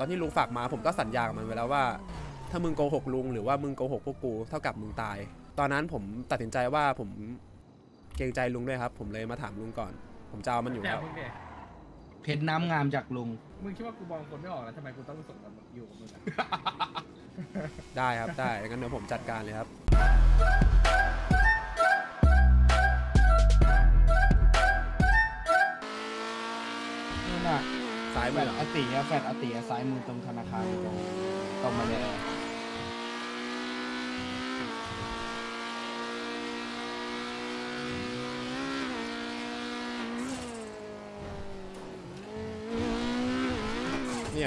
ตอนที่ลุงฝากมาผมก็สัญญากับมันไว้แล้วว่าถ้ามึงโกหกลุงหรือว่ามึงโกหกพวกกูเท่ากับมึงตายตอนนั้นผมตัดสินใจว่าผมเกรงใจลุงด้วยครับผมเลยมาถามลุงก่อนผมจะเอามันอยู่แต่แล้วมึงเนี่ยเพชรน้ำงามจากลุงมึงคิดว่ากูมองคนไม่ออกแล้วทำไมกูต้องส่งกับมึงอยู่กับมึงอะได้ครับได้งั้นเดี๋ยวผมจัดการเลยครับนู่นน่ะซ้ายแฟมืดออติอะแฟดอติอะซ้ายมือตรงธนาคารตรงมาเลยเนี่ย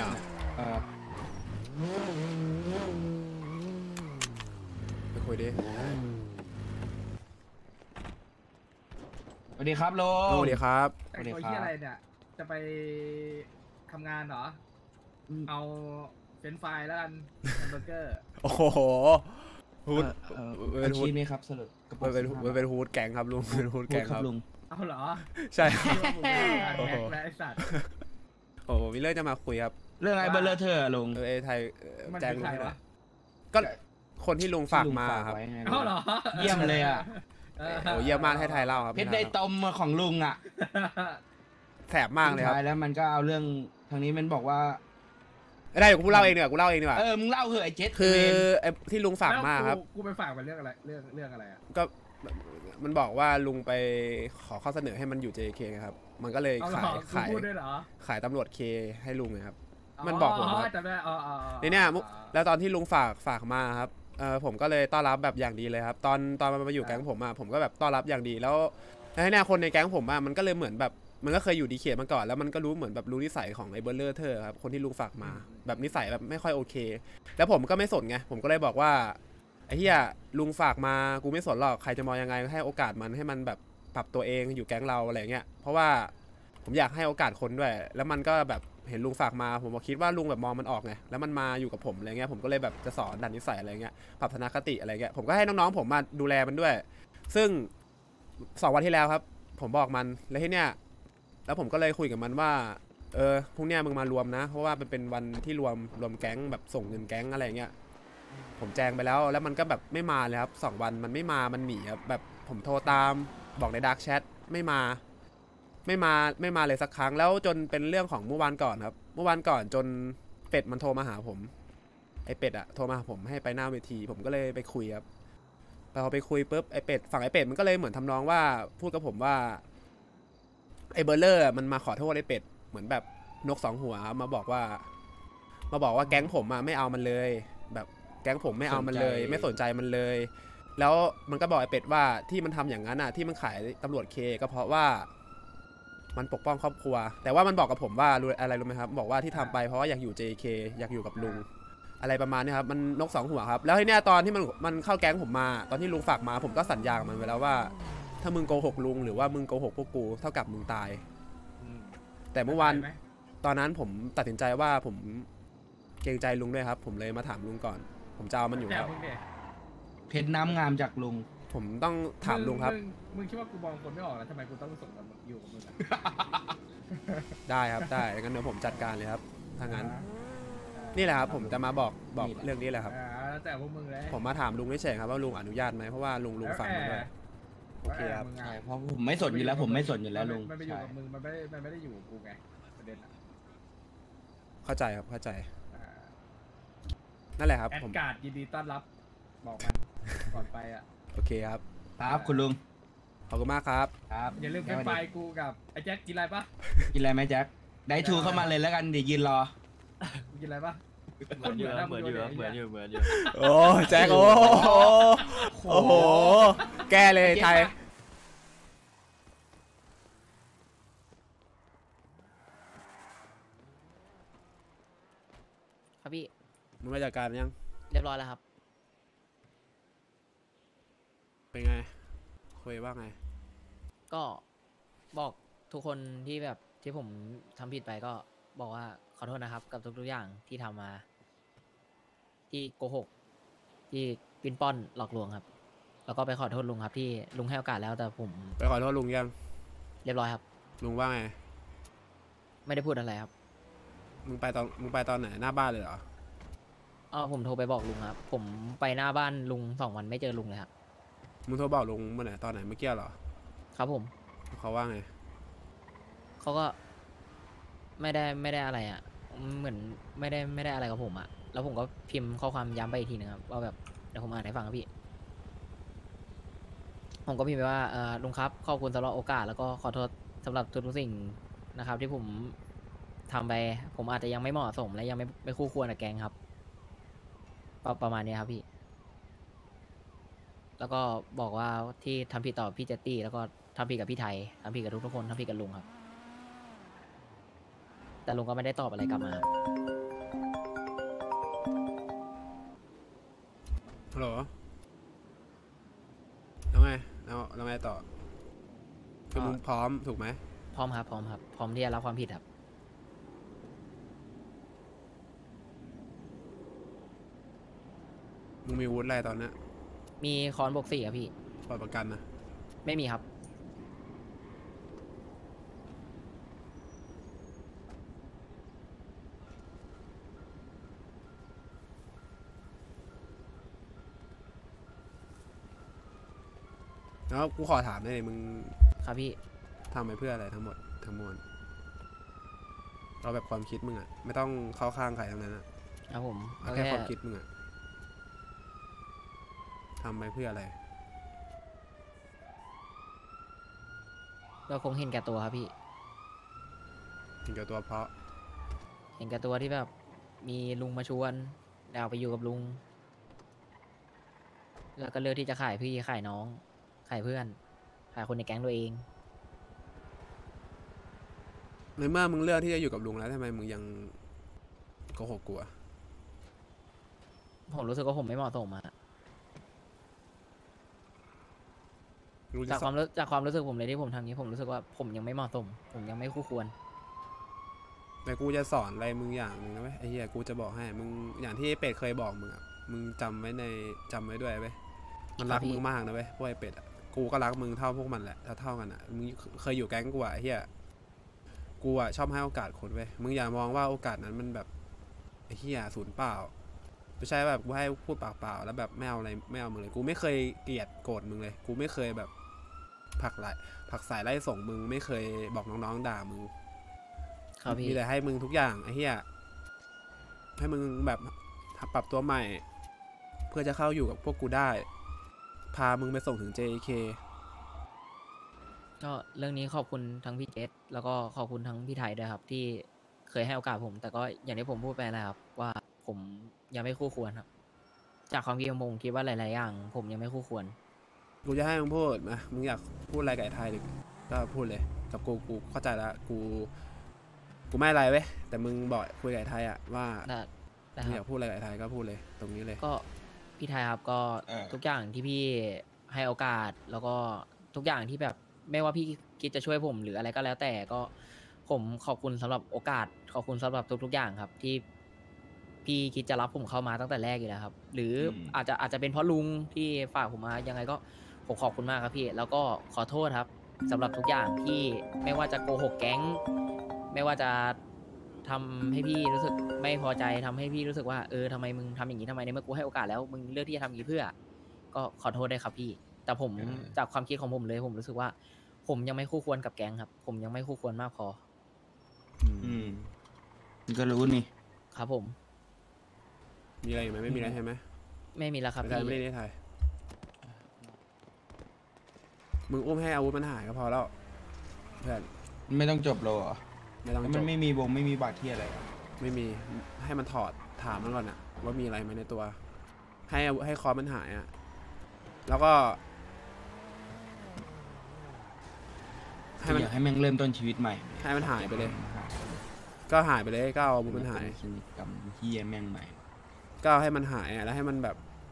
ไปคุยดิสวัสดีครับลุงสวัสดีครับแต่งตัวที่อะไรเนี่ย จะไปทำงานเหรอ เอาเฟรนช์ฟรายแล้วกันแฮมเบอร์เกอร์โอ้โหฮูดอาชีพนี้ครับสรุปกระมันเป็น 15 มันเป็นฮูดแกงครับลุงเป็นฮูดแกงครับลุงเอาเหรอใช่ครับคิดว่ามึงไม่ทำงานแม็กและไอสัตว์โอ้โหมีเรื่องจะมาคุยครับเรื่องไอ้เบลเลอร์เธอลุงไอไทยมันแจ้งเป็นลุงใครให้หน่อวะยก็คนที่ลุงฝากมาที่ลุงครับไว้ไงเอาเหรอเยี่ยมเลยอะโอ้เยี่ยมมากให้ไทยเล่าครับเพชรในตมของลุงอะแสบมากเลยครับสุดท้แล้วมันก็เอาเรื่องทางนี้มันบอกว่าได้เดี๋ยวกูเล่าเองดีกว่ากูเล่าเองดีกว่ามึงเล่าเหอะไอ้เจ็ดคือไอที่ลุงฝากมาครับแล้วกูไปฝากมันเรื่องอะไร เรื่องอะไรอ่ะก็มันบอกว่าลุงไปขอข้อเสนอให้มันอยู่ JK ไงครับ มันก็เลยเอาเหรขายอกูพูดด้วยเหรอขายตำรวจเคให้ลุงไงครับ มันบอกผมครับจำได้ในเนี่ยแล้วตอนที่ลุงฝากมาครับผมก็เลยต้อนรับแบบอย่างดีเลยครับ ตอนมันมาอยู่แก๊งผมอะผมก็แบบต้อนรับอย่างดีแล้วให้แน่คนในแก๊งผมอะมันก็เลยเหมือนแบบมันก็เคยอยู่ดีเคมาก่อนแล้วมันก็รู้เหมือนแบบรู้นิสัยของไอ้เบลเลอร์เธอครับคนที่ลุงฝากมาแบบนิสัยแบบไม่ค่อยโอเค แล้วผมก็ไม่สนไงผมก็เลยบอกว่าไอ้เหี้ยลุงฝากมากูไม่สนหรอกใครจะมองยังไงให้โอกาสมันให้มันแบบปรับตัวเองอยู่แก๊งเราอะไรเงี้ยเพราะว่าผมอยากให้โอกาสคนด้วยแล้วมันก็แบบเห็นลุงฝากมาผมก็คิดว่าลุงแบบมองมันออกไงแล้วมันมาอยู่กับผมอะไรเงี้ยผมก็เลยแบบจะสอนดันนิสัยอะไรเงี้ยปรับทัศนคติอะไรเงี้ยผมก็ให้น้องๆผมมาดูแลมันด้วย ซึ่ง2 วันที่แล้วครับผมบอกมันแล้วที่เนี้ยแล้วผมก็เลยคุยกับมันว่าพรุ่งเนี้ยมึงมารวมนะเพราะว่ามันเป็นวันที่รวมแก๊งแบบส่งเงินแก๊งอะไรเงี้ยผมแจ้งไปแล้วมันก็แบบไม่มาเลยครับ2 วันมันไม่มามันหนีครับแบบผมโทรตามบอกในดาร์กแชทไม่มาเลยสักครั้งแล้วจนเป็นเรื่องของเมื่อวานก่อนครับเมื่อวานก่อนจนเป็ดมันโทรมาหาผมไอเป็ดอะโทรมาหาผมให้ไปหน้าเวทีผมก็เลยไปคุยครับพอไปคุยปุ๊บไอเป็ดฝั่งไอเป็ดมันก็เลยเหมือนทำนองว่าพูดกับผมว่าไอเบอร์เลอร์มันมาขอโทษไอเป็ดเหมือนแบบนก2 หัวมาบอกว่าแก๊งผมอะไม่เอามันเลยแบบแก๊งผมไม่เอามันเลยไม่สนใจมันเลยแล้วมันก็บอกไอเป็ดว่าที่มันทำอย่างนั้นอะที่มันขายตำรวจเคก็เพราะว่ามันปกป้องครอบครัวแต่ว่ามันบอกกับผมว่าอะไรรู้ไหมครับบอกว่าที่ทำไปเพราะว่าอยากอยู่ JK อยากอยู่กับลุงอะไรประมาณนี้ครับมันนก2 หัวครับแล้วทีเนี้ยตอนที่มันเข้าแก๊งผมมาตอนที่ลุงฝากมาผมก็สัญญากับมันไว้แล้วว่าถ้ามึงโกหกลุงหรือว่ามึงโกหกพวกกูเท่ากับมึงตายแต่เมื่อวานตอนนั้นผมตัดสินใจว่าผมเกรงใจลุงด้วยครับผมเลยมาถามลุงก่อนผมจะเอามันอยู่แต่แล้วมึงเนี่ยเพชรน้ำงามจากลุงผมต้องถามลุงครับมึงคิดว่ากูมองคนไม่ออกแล้วทำไมกูต้องส่งกับมึงอยู่กับมึงอะได้ครับได้งั้นเดี๋ยวผมจัดการเลยครับถ้างั้นนี่แหละครับผมจะมาบอกเรื่องนี้แหละครับแล้วแต่พวกมึงเลยผมมาถามลุงเฉยๆครับว่าลุงอนุญาตไหมเพราะว่าลุงฝากมาด้วยโอเคครับใช่เพราะผมไม่สนอยู่แล้วผมไม่สนอยู่แล้วลุงมันไปอยู่ใช่กับมึงมันไม่ได้อยู่กับกูไงประเด็นอะเข้าใจครับเข้าใจนั่นแหละครับแอดผมการ์ดยินดีต้อนรับบอกมันก่อนไปอ่ะโอเคครับครับคุณลุงขอบคุณมากครับครับอย่าลืมเป็นไฟล์กูกับไอ้แจ็คกินอะไรปะกินอะไรไหมแจ็คได้ทูเข้ามาเลยแล้วกันเดี๋ยวยืนรอกูกินอะไรปะเหมือนอยู่เหมือนอยู่โอ้แจ็คโอ้โหแกเลยไทยครับพี่มึงมาจัดการยังเรียบร้อยแล้วครับเป็นไงคุยว่าไงก็บอกทุกคนที่แบบที่ผมทำผิดไปก็บอกว่าขอโทษนะครับ กับทุกๆอย่างที่ทำมา ที่โกหก ที่ปิ้นป้อนหลอกลวงครับ แล้วก็ไปขอโทษลุงครับ ที่ลุงให้โอกาสแล้วแต่ผมไปขอโทษลุงยังเรียบร้อยครับลุงว่าไงไม่ได้พูดอะไรครับมึงไปตอนไหนหน้าบ้านเลยเหรอผมโทรไปบอกลุงครับ ผมไปหน้าบ้านลุง2 วันไม่เจอลุงเลยครับมึงโทรบอกลุงเมื่อไหร่ตอนไหนเมื่อกี้เหรอครับผมเขาว่าไงเขาก็ไม่ได้อะไรอ่ะ เหมือนไม่ได้อะไรกับผมอ่ะ แล้วผมก็พิมพ์ข้อความย้ำไปอีกทีนึงครับว่าแบบเดี๋ยวผมอ่านให้ฟังครับพี่ ผมก็พิมพ์ไปว่าลุงครับขอบคุณสำหรับโอกาสแล้วก็ขอโทษสำหรับทุกๆสิ่งนะครับ ที่ผมทำไป ผมอาจจะยังไม่เหมาะสมและยังไม่คู่ควรกับแกงครับ ประมาณนี้ครับพี่ แล้วก็บอกว่าที่ทำผิดต่อพี่เจตตี้แล้วก็ทำผิดกับพี่ไทยทำผิดกับทุกคนทำผิดกับลุงครับ แต่ลุงก็ไม่ได้ตอบอะไรกลับมาครับฮัลโหลแล้วไงแล้วไงต่อ คือมึงพร้อมถูกไหมพร้อมครับพร้อมครับพร้อมที่จะรับความผิดครับมึงมีวุฒิอะไรตอนเนี้ยมีคอนบวก 4ครับพี่ปล่อยประกันนะไม่มีครับแล้วกูขอถามได้เลยมึงครับพี่ทำไปเพื่ออะไรทั้งหมดทั้งมวลเราแบบความคิดมึงอะไม่ต้องเข้าข้างใครทั้งนั้นอะครับผมเอาก็แค่แค่ความคิดมึงอะทำไปเพื่ออะไรก็คงเห็นแก่ตัวครับพี่ถึงกับตัวเพราะเห็นแก่ตัวที่แบบมีลุงมาชวนแล้วเอาไปอยู่กับลุง แล้วก็เลือกที่จะขายพี่ขายน้องขายเพื่อนขายคนในแก๊งตัวเองในเมื่อมึงเลือกที่จะอยู่กับลุงแล้วทำไมมึงยังโกหกกูอะผมรู้สึกว่าผมไม่เหมาะสมอะลุงจะจากสคอวาน มรู้จากความรู้สึกผมเลยที่ผมทำนี้ผมรู้สึกว่าผมยังไม่เหมาะสม ผมยังไม่คู่ควรแต่กูจะสอนอะไรมึงอย่างหนึงนะเว้ยไอ้เหี้ยกูจะบอกให้มึงอย่างที่เป็ดเคยบอกมึงอะมึงจำไว้ด้วยเว้ยมันรักครับพี่มึงมากนะเว้ยพวกไอ้เป็ดอะกูก็รักมึงเท่าพวกมันแหละเท่ากันอะมึงเคยอยู่แก๊งกูอะไอ้เหี้ยกูอะชอบให้โอกาสคนเว้ยมึงอย่ามองว่าโอกาสนั้นมันแบบไอ้เหี้ยศูนย์เปล่าไม่ใช่แบบกูให้พูดปากเปล่าแล้วแบบไม่เอาอะไรไม่เอามึงเลยกูไม่เคยเกลียดโกรธมึงเลยกูไม่เคยแบบผลักสายไล่ส่งมึงไม่เคยบอกน้องๆด่ามึงครับพี่มีแต่ให้มึงทุกอย่างไอ้เหี้ยให้มึงแบบปรับตัวใหม่ เพื่อจะเข้าอยู่กับพวกกูได้ พามึงไปส่งถึง JK ก็เรื่องนี้ขอบคุณทั้งพี่เจษแล้วก็ขอบคุณทั้งพี่ไทยด้วยครับ ที่เคยให้โอกาสผม แต่ก็อย่างที่ผมพูดไปนะครับ ว่าผมยังไม่คู่ควรครับ จากความคิดของผมคิดว่าหลาย ๆ อย่าง ผมยังไม่คู่ควรกูจะให้มึงพูดนะมึงอยากพูดอะไรกับไอ้ไทยดิก็พูดเลยกับกูเข้าใจแล้วกูไม่อะไรเว้ยแต่มึงบอกคุยกับไอ้ไทยอะว่าได้มึงคอรัยาบกพูดอะไรกับไอ้ไทยก็พูดเลยตรงนี้เลยก็พี่ไทยครับก็ทุกอย่างที่พี่ให้โอกาส แล้วก็ทุกอย่างที่แบบไม่ว่าพี่คิดจะช่วยผมหรืออะไรก็แล้วแต่ก็ผมขอบคุณสำหรับโอกาสขอบคุณสำหรับทุกๆอย่างครับ ที่พี่คิดจะรับผมเข้ามาตั้งแต่แรกอยู่แล้วครับ หรืออาจจะเป็นเพราะลุงที่ฝากผมมายังไงก็ผมขอบคุณมากครับพี่ แล้วก็ขอโทษครับสำหรับทุกอย่างที่ไม่ว่าจะโกหกแก๊ง ไม่ว่าจะทำให้พี่รู้สึกไม่พอใจทำให้พี่รู้สึกว่าทำไมมึงทำอย่างนี้ทำไมในเมื่อกูให้โอกาสแล้วมึงเลือกที่จะทำอย่างนี้เพื่อ ก็ขอโทษด้วยครับพี่ แต่ผมจากความคิดของผมเลยผมรู้สึกว่า ผมยังไม่คู่ควรกับแก๊งครับ ผมยังไม่คู่ควรมากพอมึงก็รู้นี่ครับผมมีอะไรอีกไหมไม่มีอะไรใช่ไหมไม่มีแล้วครับไม่ได้พี่ไม่ได้ไทยมึงอุ้มให้อาวุธมันหายก็พอแล้วเพื่อนไม่ต้องจบโลเหรอไม่ต้องแล้วจมันบไม่มีวงไม่มีบัตรที่อะไรเหรอไม่มีให้มันถอดถามมันก่อนอะว่ามีอะไรไหมในตัว ให้คอมันหายอะแล้วก็ ให้มันอยากให้แม่งเริ่มต้นชีวิตใหม่ให้มันหายไปเลย ก็หายไปเลยก็เอาอาวุธมันหายสนิทกับเฮียแม่งใหม่ก็ให้มันหายอะแล้วให้มันแบบ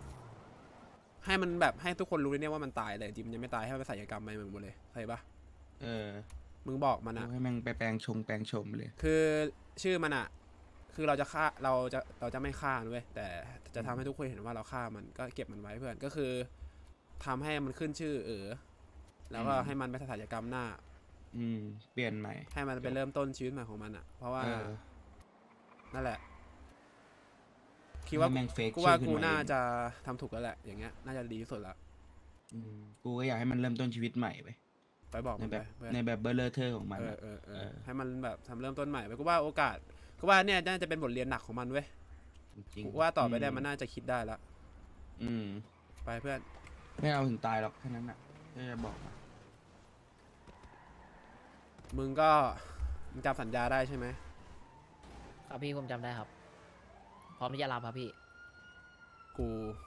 ให้ทุกคนรู้เลยเนี่ยว่ามันตายเลยจริงมันยังไม่ตายให้มันไปศัลยกรรมไปหมดเลยเข้าใจปะเออมึงบอกมันอะให้แม่งไปแปลงชมเลยคือชื่อมันอะคือเราจะไม่ฆ่ามันเว้ยแต่จะทำให้ทุกคนเห็นว่าเราฆ่ามันก็เก็บมันไว้เพื่อนก็คือทำให้มันขึ้นชื่อแล้วก็ให้มันไปศัลยกรรมหน้าเปลี่ยนใหม่ให้มันไปเริ่มต้นชีวิตใหม่ของมันอะเพราะว่าเออนั่นแหละคิดว่าให้แม่งเฟกกูว่าชื่อขึ้กูนมาน่าเองจะทำถูกแล้วแหละอย่างเงี้ยน่าจะดีที่สุดละกูก็อยากให้มันเริ่มต้นชีวิตใหม่ไปไปบอกในมันแบไปบเพื่อนในแบบเบอร์เลอร์เทอร์ของมันเอออะเออเอเอออให้มันแบบทำเริ่มต้นใหม่ไปกูว่าโอกาสกูว่าเนี่ยน่าจะเป็นบทเรียนหนักของมันเว้ยจริงกูว่าต่อไปได้มันน่าจะคิดได้ละอืมไปเพื่อนไม่เอาถึงตายหรอกแค่นั้นอ่ะแค่จะบอกมามึงจำสัญญาได้ใช่ไหมครับพี่ผมจำได้ครับ พร้อมที่จะรับครับพี่กู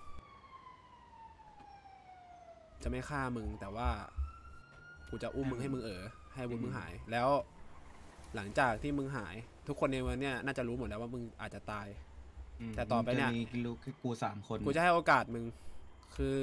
จะไม่ฆ่ามึงแต่ว่ากูจะอุ้มมึงให้มึงให้อาวุธมึงหาย แล้วหลังจากที่มึงหาย ทุกคนในวันเนี้ยน่าจะรู้หมดแล้วว่ามึงอาจจะตาย แต่ต่อไปเนี่ยมัจะมีลูกแค่กู3 คนกูจะให้โอกาสมึงคือ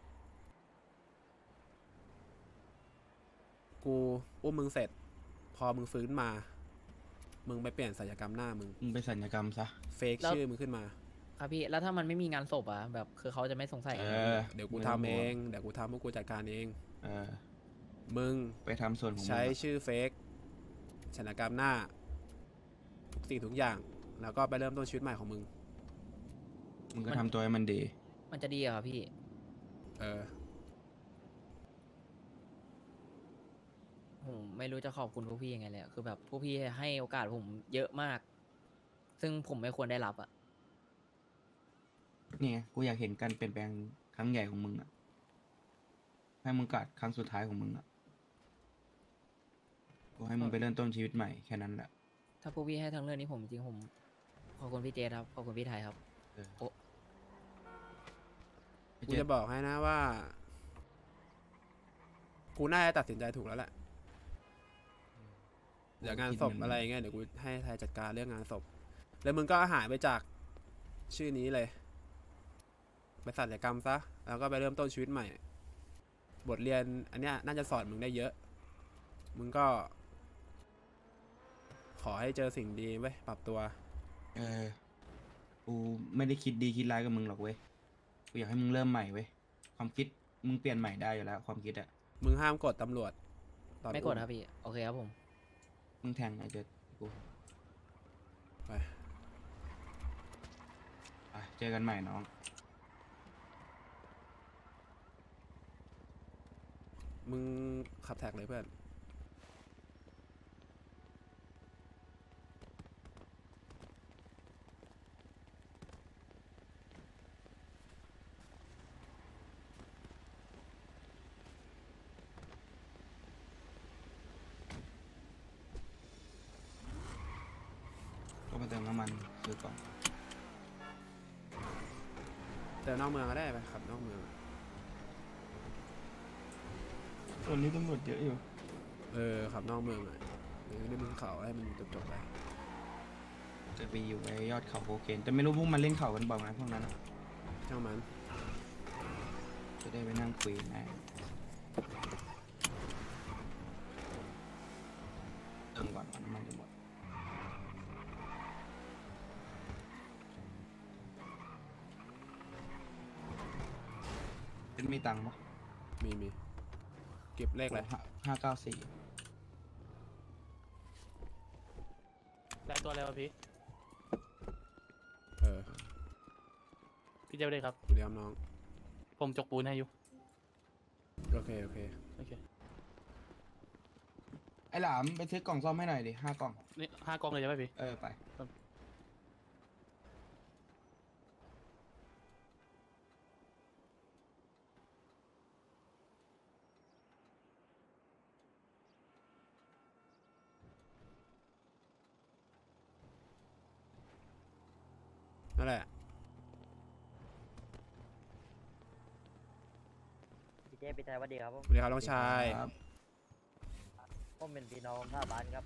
กูอุ้มมึงเสร็จ พอมึงฟื้นมา มึงไปเปลี่ยนศัลยกรรมหน้ามึงมึงไปสัญญกรรมซะเฟกแล้วชื่อมึงขึ้นมาครับพี่ แล้วถ้ามันไม่มีงานศพอะแบบคือเขาจะไม่สงสัยกันเออเดี๋ยวกูทำเอง เดี๋ยวกูทำพวกกูจัดการเองเออมึงไปทำส่วนของมึงใช้อะชื่อเฟกศัลยกรรมหน้า ทุกสิ่งทุกอย่าง แล้วก็ไปเริ่มต้นชีวิตใหม่ของมึงมึงก็ทำตัวให้มันดีมันจะดีเหรอครับพี่เออผมไม่รู้จะขอบคุณพวกพี่ยังไงเลยอะคือแบบพวกพี่ให้โอกาสผมเยอะมาก ซึ่งผมไม่ควรได้รับอะเนี่ยกูอยากเห็นการเปลี่ยนแปลงครั้งใหญ่ของมึงอ่ะ ให้มึงกัดครั้งสุดท้ายของมึงอ่ะ กูให้มึงไปเริ่มต้นชีวิตใหม่แค่นั้นแหละถ้าพวกพี่ให้ทางเรื่องนี้ผมจริงผมขอบคุณพี่เจษครับ ขอบคุณพี่ไทยครับเออโอ้กูจะบอกให้นะว่า กูน่าจะตัดสินใจถูกแล้วแหละ เดี๋ยวงานศพอะไรเงี้ยเดี๋ยวกูให้ไทยจัดการเรื่องงานศพ แล้วมึงก็หายไปจากชื่อนี้เลย ไปศัลยกรรมซะ แล้วก็ไปเริ่มต้นชีวิตใหม่ บทเรียนอันเนี้ยน่าจะสอนมึงได้เยอะ มึงก็ ขอให้เจอสิ่งดีไว้ยปรับตัวเออ กูไม่ได้คิดดีคิดร้ายกับมึงหรอกเว้ย กูอยากให้มึงเริ่มใหม่เว้ย ความคิดมึงเปลี่ยนใหม่ได้อยู่แล้ว ความคิดอะมึงห้ามกดตำรวจตอนไม่กดอุ้ครับพี่ โอเคครับผมมึงแทงไอ้เจดกูไปไปเจอกันใหม่น้องมึงขับแท็กเลยเพื่อนก็มาเติมน้ำมันซื้อก่อนเดินนอกเมืองก็ได้ไปขับนอกเมืองตอนนี้ตำรวจเยอะอยู่เออขับนอกเมืองหน่อยหรือได้มึงเขาให้มันจบๆไปจะไปอยู่ไอ้ยอดเขาโคเคนแต่ไม่รู้พวกมันเล่นเขากันบ่อยไหมพวกนั้นอะช่างมันจะได้ไปนั่งคุยแม่เติมก่อนน้ำมันจะหมดเป็นมีตังค์ปะมีเก็บเลขเลย 594 ได้ตัวอะไรวะพี่เออพี่เจ้าเลยครับเรียมน้องผมจกปูนให้อยู่โอเคโอเคไอ้หลามไปซื้อกล่องซ่อมให้หน่อยดิ5 กล่องนี่5 กล่องเลยใช่ไหมพี่เออไปนั่นแหละพี่เจพี่ชายสวัสดีครับผมสวัสดีครับน้องชายครับผมเป็นพี่น้องท่าบ้านครับ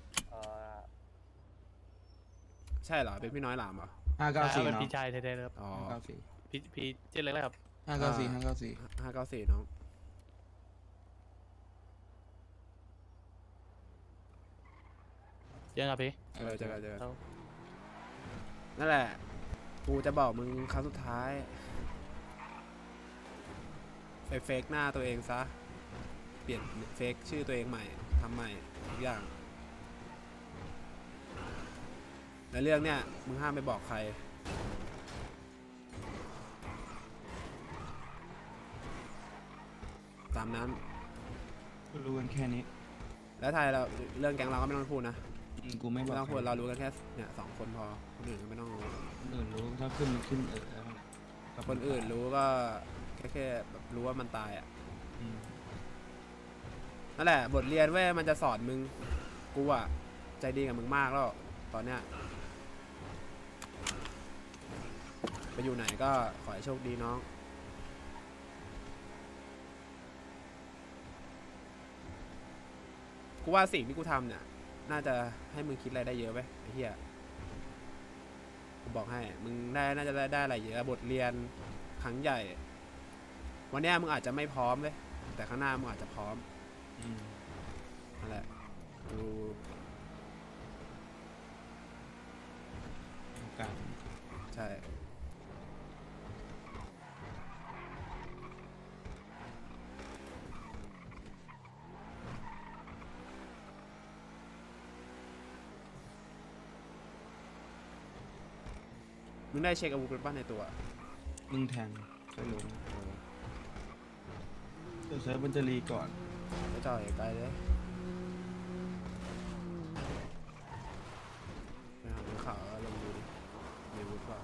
ใช่เหรอ เป็นพี่น้อยหลามเหรอ 594 เป็นเนาะพี่ชายแท้ๆเลยครับอ๋อ 594 พี่เจ๊เล็กเลยครับ 594 594น้องเจ๊ครับพี่เออเจอกันครับนั่นแหละ กูจะบอกมึงครั้งสุดท้าย ไปเฟกหน้าตัวเองซะ เปลี่ยนเฟกชื่อตัวเองใหม่ทำใหม่ทุกอย่าง แแล้วเรื่องเนี้ยมึงห้ามไปบอกใครตามนั้นกูรู้กันแค่นี้แล้วไทยเราเรื่องแก๊งเราก็ไม่ต้องพูดนะกูไม่บอไม่กต้องพูดใครเรารู้กันแค่เนี่ย2 คนพอคนอื่นก็ไม่ต้องรู้คนอื่นรู้ถ้าขึ้นมันขึ้นแล้วแหละคนอื่นรู้ก็แค่แบบรู้ว่ามันตายอ่ะอืมนั่นแหละบทเรียนเว้ยมันจะสอนมึงกูอ่ะใจดีกับมึงมากแล้วตอนเนี้ยไปอยู่ไหนก็ขอให้โชคดีน้องกูว่าสิ่งที่กูทำเนี่ยน่าจะให้มึงคิดอะไรได้เยอะไปไอ้เหี้ยกูบอกให้มึงน่าจะได้อะไรเยอะบทเรียนครั้งใหญ่วันเนี้ยมึงอาจจะไม่พร้อมเลยแต่ข้างหน้ามึงอาจจะพร้อมอืมนั่นแหละกูโอกาสใช่มึงได้เช็คอาวุธเป็นป้าในตัวมึงแทงค่อยลงเดี๋ยวเซิร์ฟมันจะรีก่อนไปจ่อยไกลเลยไปหาดูข่าวแล้วลองดูดิมีอาวุธเปล่า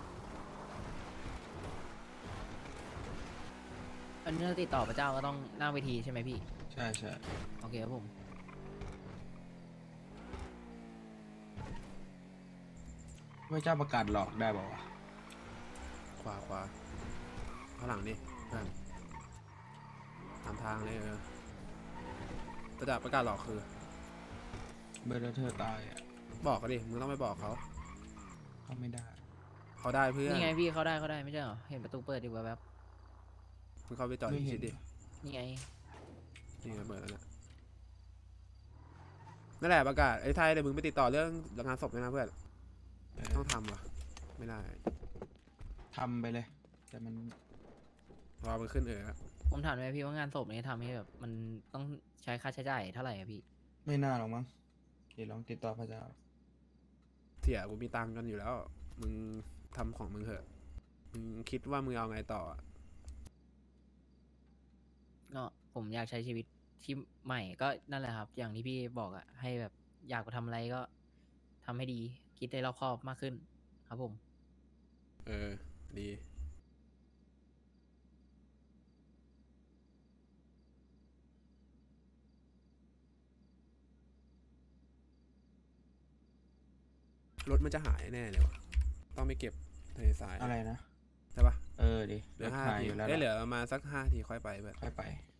อันนี้เราติดต่อพระเจ้าก็ต้องหน้าเวทีใช่ไหมพี่ใช่ใช่โอเคครับผมพระเจ้าประกาศหลอกได้บอกว่าวะขวาข้างหลังนี่เพื่อนตามทางเลยประกาศหลอกคือเบอร์แล้วเธอตายอ่ะบอกเขาดิมึงต้องไปบอกเขาเขาไม่ได้เขาได้เพื่อนนี่ไงพี่เขาได้ไม่ใช่เหรอ เห็นประตูเปิดอยู่แวบมึงเข้าไปจอดไม่ที่เห็ชินดดิๆนี่ไงนี่ไงเปิดแล้วนะนั่นแหละประกาศไอ้ไทยเดี๋ยวมึงไปติดต่อเรื่องงานศพด้วยนะเพื่อน ต้องทำว่ะไม่ได้ทำไปเลย แต่มันรอมันขึ้นแล้วผมถามเลยพี่ว่างานศพนี้ทำให้แบบมันต้องใช้ค่าใช้จ่ายเท่าไหร่อะพี่ไม่น่าหรอกมั้งเดี๋ยวลองติดต่อพระเจ้าเสียกูมีตังค์กันอยู่แล้ว มึงทำของมึงเถอะมึงคิดว่ามึงเอาไงต่ออะก็ผมอยากใช้ชีวิตที่ใหม่ก็นั่นแหละครับ อย่างที่พี่บอกอะให้แบบอยากทำอะไรก็ทำให้ดี คิดให้รอบคอบมากขึ้น ครับผมดีรถมันจะหายแน่เลยวะต้องไปเก็บทะเลทรายอะไรนะใช่ปะดิเหลือรถ 5 หายทีอยู่แล้วเหลืล่ะอประมาณสัก5 ทีค่อยไปแบบค่อยไป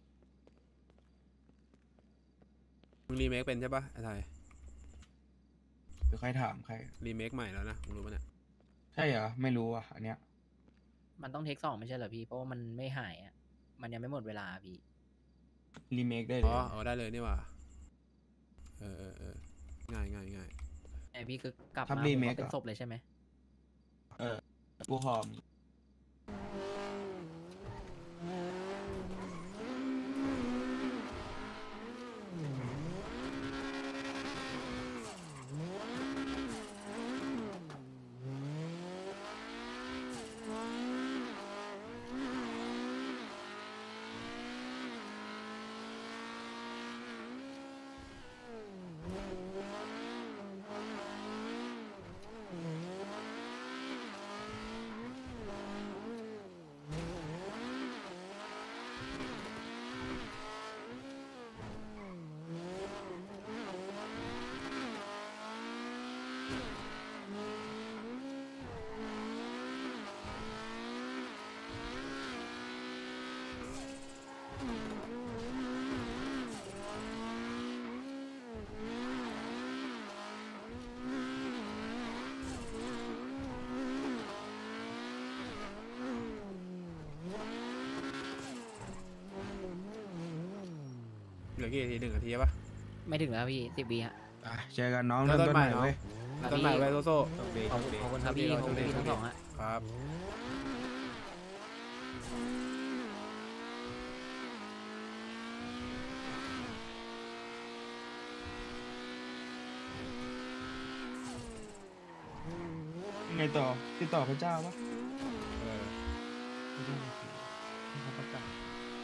มึงรีเมคเป็นใช่ปะไอ้ไทยเดี๋ยวค่อยถามใครรีเมคใหม่แล้วนะมึงรู้ปะเนี่ยใช่เหรอ ไม่รู้อ่ะ อันเนี้ยมันต้องเทค2ไม่ใช่เหรอพี่ เพราะว่ามันไม่หายอะมันยังไม่หมดเวลาพี่รีเมคได้เลอ๋ยอได้เลยนี่หว่าง่ายไอพี่คือกลับครับมารีผมเมก็คเป็นเหรอศพเลยใช่ไหมกูหอมเหลือกี่นาที1 นาทีปะไม่ถึงแล้วพี่10 วิฮะเจอกันน้องเริ่เริ่มมต้ต้นนใหใหม่ม่เนาะเว้ยต้นใหม่ไว้โซโซ่โชคดีขอบโชคดีคุณครับพี่ขอบคุณพี่ทั้งสองฮะครับติดต่อพระเจ้าปะเออไม่ได้ให้เขาประกาศ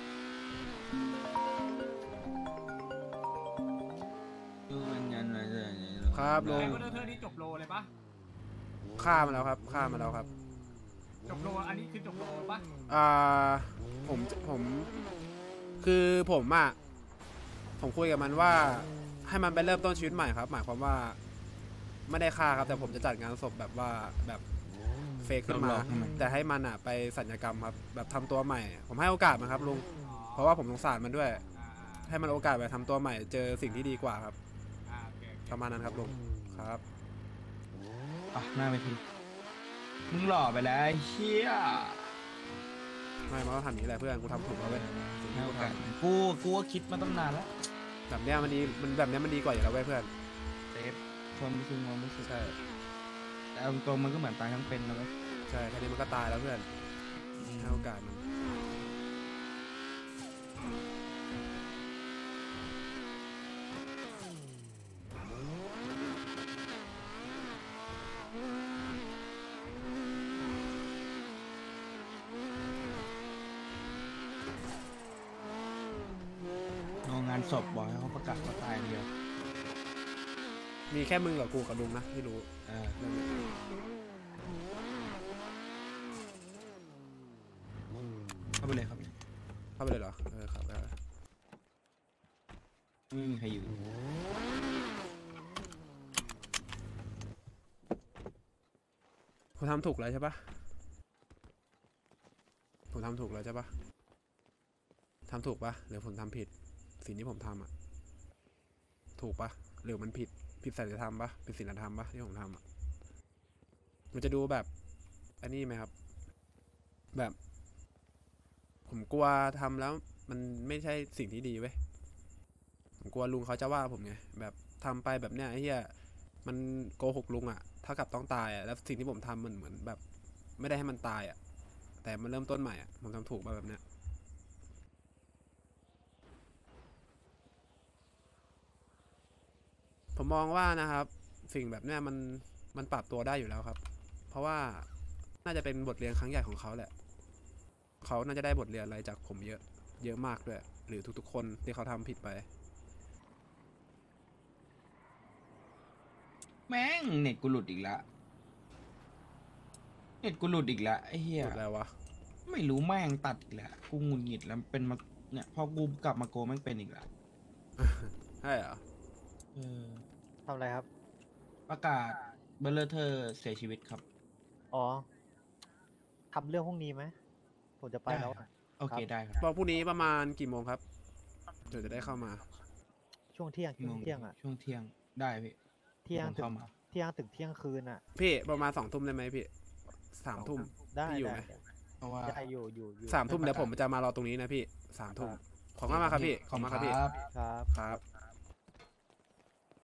ดูมันยันอะไรอย่างเงี้ยครับลุไอ้งคนเธอนี่จบโลเลยปะฆ่ามาแล้วครับฆ่ามาแล้วครับจบโลอันนี้คือจบโลปะอ่าผมคือผมอะผมคุยกับมันว่าให้มันไปเริ่มต้นชีวิตใหม่ครับ หมายความว่าไม่ได้ฆ่าครับ แต่ผมจะจัดงานศพแบบว่าแบบเฟกขึ้นมา แต่ให้มันอะไปสัญญกรรมครับแบบทำตัวใหม่ ผมให้โอกาสมันครับลุงเพราะว่าผมสงสารมันด้วยอ่าให้มันโอกาสไปทำตัวใหม่เจอสิ่งที่ดีกว่าครับโอเคประมาณนั้นครับลุงครับอ่ะหน้าไปทีมึงหล่อไปแล้วไอ้เชี่ยไม่มันก็ทำอย่างนี้แหละเพื่อนกูทำถูกแล้วเว้ยสิ่งให้ที่โอกูทกาสกูก็คิดมาตั้งนานแล้วำแบบเนี้ยมันดีมันแบบเนี้ยมันดีกว่าอยู่แล้วเว้ยเพื่อนเซฟความรู้สึกความรู้สึกใช่แต่เอาตรงๆมันก็เหมือนตายทั้งเป็นนะเว้ยใช่แค่นี้มันก็ตายแล้วเพื่อนให้โอกาสมันเอางานศพบอกให้เขาประกาศว่าตายเดียวมีแค่มึงกับกูกับลุงนะที่รู้เออเรื่องนี้เข้าไปเลยครับเข้าไปเลยเหรอเออครับได้ไม่มีใครอยู่ผมทำถูกแล้วใช่ปะผมทำถูกแล้วใช่ปะทำถูกปะหรือผมทำผิดสิ่งที่ผมทำอะถูกปะหรือมันผิดศีลธรรมปะเป็นศีลธรรมปะที่ผมทำอะมันจะดูแบบอันนี้ไหมครับ แบบ ผมกลัวทำแล้วมันไม่ใช่สิ่งที่ดีเว้ยผมกลัวลุงเขาจะว่าผมไงแบบทำไปแบบเนี้ยไอ้เหี้ยมันโกหกลุงอะเท่ากับต้องตายอะแล้วสิ่งที่ผมทำมันเหมือนแบบ ไม่ได้ให้มันตายอะแต่มันเริ่มต้นใหม่อะผมทำถูกมาแบบเนี้ยผมมองว่านะครับ สิ่งแบบเนี้ยมันปรับตัวได้อยู่แล้วครับ เพราะว่าน่าจะเป็นบทเรียนครั้งใหญ่ของเขาแหละเขาน่าจะได้บทเรียนอะไรจากผมเยอะมากด้วยหรือทุกๆคนที่เขาทำผิดไปแม่งเน็ตกูหลุดอีกละเน็ตกูหลุดอีกละไอ้เหี้ยหมดแล้ววะไม่รู้แม่งตัดอีกแล้วกูหงุดหงิดแล้วเป็นมาเนี่ยพอกูกลับมาโกแม่งเป็นอีกแล้วใช่เหรอเออทำอะไรครับประกาศเบลเลอร์เธอเสียชีวิตครับอ๋อ ทำเรื่องพรุ่งนี้ไหม ผมจะไปแล้วได้ครับ โอเคครับได้ครับบอกพรุ่งนี้ประมาณกี่โมงครับเดี๋ยวจะได้เข้ามาช่วงเที่ยงกี่โมงเที่ยงอ่ะช่วงเที่ยงได้พี่เที่ยงผมถึงเข้ามาเที่ยงถึงเที่ยงคืนอ่ะพี่ประมาณ2 ทุ่มได้ไหมพี่3 ทุ่มได้พี่อยู่ได้ไหมเพราะว่าได้อยู่ 3 ทุ่มเดี๋ยวผมจะมารอตรงนี้นะพี่3 ทุ่มขอบคุณมากครับพี่ขอบคุณมากครับพี่ครับครับครับ